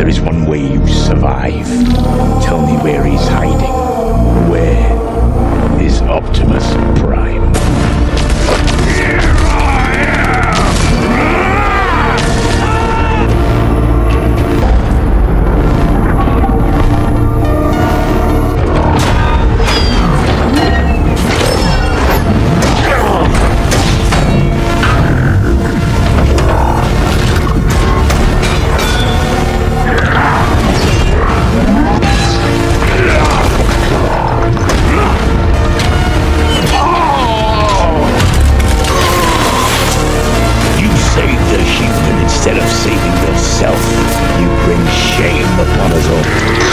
There is one way you survive. Tell me where he's hiding. Where is Optimus Prime? Here I instead of saving yourself, you bring shame upon us all.